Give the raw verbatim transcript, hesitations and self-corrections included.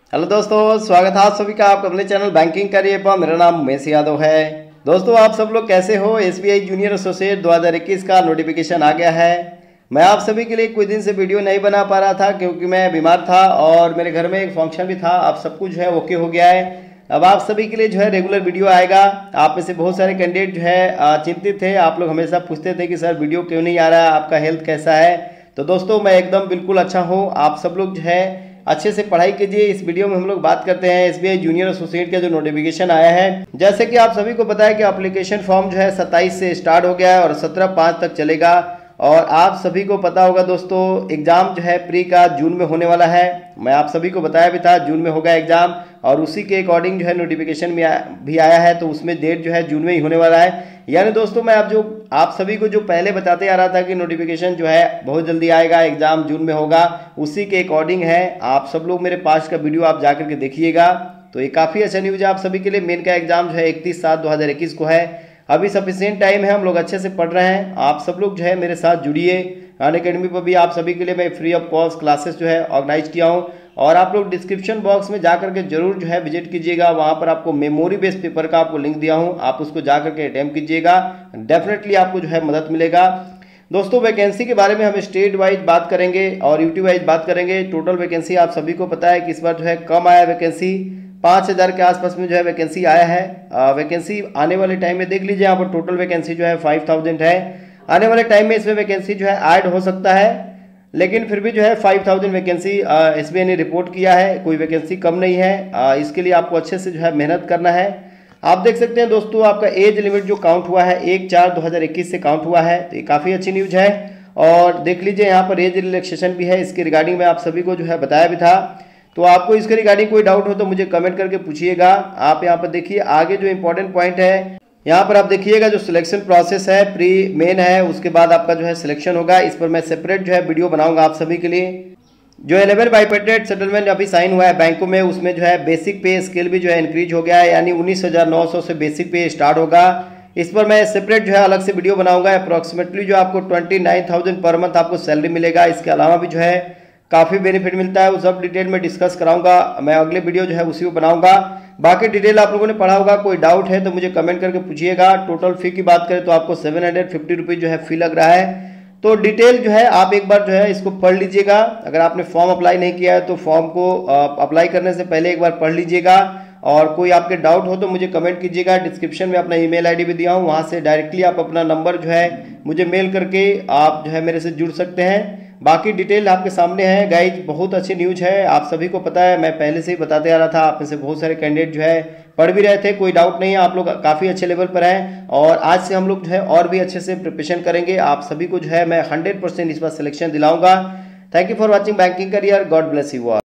Hello दोस्तों, स्वागत है आप सभी का आपके अपने चैनल बैंकिंग करियर पर। मेरा नाम उमेश यादव है। दोस्तों, आप सब लोग कैसे हो? एसबीआई जूनियर एसोसिएट दो हज़ार इक्कीस का नोटिफिकेशन आ गया है। मैं आप सभी के लिए कुछ दिन से वीडियो नहीं बना पा रहा था क्योंकि मैं बीमार था और मेरे घर में एक फंक्शन भी था। अब सब कुछ जो है ओके हो गया है। अब आप सभी के लिए जो है रेगुलर वीडियो आएगा। आप में से बहुत सारे कैंडिडेट जो है चिंतित थे। आप लोग हमेशा पूछते थे कि सर वीडियो क्यों नहीं आ रहा है, आपका हेल्थ कैसा है। तो दोस्तों, मैं एकदम बिल्कुल अच्छा हूँ। आप सब लोग जो है अच्छे से पढ़ाई कीजिए। इस वीडियो में हम लोग बात करते हैं एसबीआई जूनियर एसोसिएट का जो नोटिफिकेशन आया है। जैसे कि आप सभी को पता है कि एप्लीकेशन फॉर्म जो है सत्ताईस से स्टार्ट हो गया है और सत्रह पाँच तक चलेगा। और आप सभी को पता होगा दोस्तों, एग्जाम जो है प्री का जून में होने वाला है। मैं आप सभी को बताया भी था जून में होगा एग्जाम, और उसी के अकॉर्डिंग जो है नोटिफिकेशन में भी आया है। तो उसमें डेट जो है जून में ही होने वाला है। यानी दोस्तों, मैं आप जो आप सभी को जो पहले बताते आ रहा था कि नोटिफिकेशन जो है बहुत जल्दी आएगा, एग्जाम जून में होगा, उसी के अकॉर्डिंग है। आप सब लोग मेरे पास का वीडियो आप जाकर के देखिएगा। तो ये काफ़ी अच्छा न्यूज़ है आप सभी के लिए। मेन का एग्जाम जो है इकतीस सात दो हज़ार इक्कीस को है। अभी सफिशिएंट टाइम है, हम लोग अच्छे से पढ़ रहे हैं। आप सब लोग जो है मेरे साथ जुड़िए। अनअकैडमी पर भी आप सभी के लिए मैं फ्री ऑफ कॉस्ट क्लासेस जो है ऑर्गेनाइज किया हूँ। और आप लोग डिस्क्रिप्शन बॉक्स में जाकर के जरूर जो है विजिट कीजिएगा। वहाँ पर आपको मेमोरी बेस्ड पेपर का आपको लिंक दिया हूँ, आप उसको जाकर के अटेम्प्ट कीजिएगा। डेफिनेटली आपको जो है मदद मिलेगा। दोस्तों, वैकेंसी के बारे में हम स्टेट वाइज बात करेंगे और यूटी वाइज बात करेंगे। टोटल वैकेंसी आप सभी को पता है कि इस बार जो है कम आया वैकेंसी, पाँच हज़ार के आसपास में जो है वैकेंसी आया है। वैकेंसी आने वाले टाइम में देख लीजिए, यहाँ पर टोटल वैकेंसी जो है फाइव थाउजेंड है। आने वाले टाइम में इसमें वैकेंसी जो है ऐड हो सकता है, लेकिन फिर भी जो है फाइव थाउजेंड वैकेंसी एसबीआई ने रिपोर्ट किया है। कोई वैकेंसी कम नहीं है। आ, इसके लिए आपको अच्छे से जो है मेहनत करना है। आप देख सकते हैं दोस्तों, आपका एज लिमिट जो काउंट हुआ है एक चार दो हज़ार इक्कीस से काउंट हुआ है। तो ये काफ़ी अच्छी न्यूज़ है। और देख लीजिए यहाँ पर एज रिलैक्सेशन भी है। इसके रिगार्डिंग में आप सभी को जो है बताया भी था। तो आपको इसके रिगार्डिंग कोई डाउट हो तो मुझे कमेंट करके पूछिएगा। आप यहाँ पर देखिए आगे जो इंपॉर्टेंट पॉइंट है, यहाँ पर आप देखिएगा जो सिलेक्शन प्रोसेस है, प्री मेन है, उसके बाद आपका जो है सिलेक्शन होगा। इस पर मैं सेपरेट जो है वीडियो बनाऊंगा आप सभी के लिए। जो इलेवन बाईपेटेड सेटलमेंट अभी साइन हुआ है बैंकों में, उसमें जो है बेसिक पे स्केल भी जो है इंक्रीज हो गया है, यानी उन्नीस हज़ार नौ सौ से बेसिक पे स्टार्ट होगा। इस पर मैं सेपरेट जो है अलग से वीडियो बनाऊंगा। अप्रॉक्सीमेटली जो आपको twenty nine thousand per month आपको सैलरी मिलेगा। इसके अलावा भी जो है काफ़ी बेनिफिट मिलता है, वो सब डिटेल में डिस्कस कराऊंगा। मैं अगले वीडियो जो है उसी को बनाऊंगा। बाकी डिटेल आप लोगों ने पढ़ा होगा, कोई डाउट है तो मुझे कमेंट करके पूछिएगा। टोटल फी की बात करें तो आपको सेवन हंड्रेड फिफ्टी रुपीज़ जो है फी लग रहा है। तो डिटेल जो है आप एक बार जो है इसको पढ़ लीजिएगा। अगर आपने फॉर्म अप्लाई नहीं किया है तो फॉर्म को अप्लाई करने से पहले एक बार पढ़ लीजिएगा। और कोई आपके डाउट हो तो मुझे कमेंट कीजिएगा। डिस्क्रिप्शन में अपना ईमेल आईडी भी दिया हूँ, वहाँ से डायरेक्टली आप अपना नंबर जो है मुझे मेल करके आप जो है मेरे से जुड़ सकते हैं। बाकी डिटेल आपके सामने है। गाइज, बहुत अच्छी न्यूज़ है, आप सभी को पता है, मैं पहले से ही बताते आ रहा था। आप में से बहुत सारे कैंडिडेट जो है पढ़ भी रहे थे, कोई डाउट नहीं है। आप लोग काफ़ी अच्छे लेवल पर हैं और आज से हम लोग जो है और भी अच्छे से प्रिपरेशन करेंगे। आप सभी को जो है मैं हंड्रेड परसेंट इस बार सिलेक्शन दिलाऊंगा। Thank you for watching banking career. God bless you all.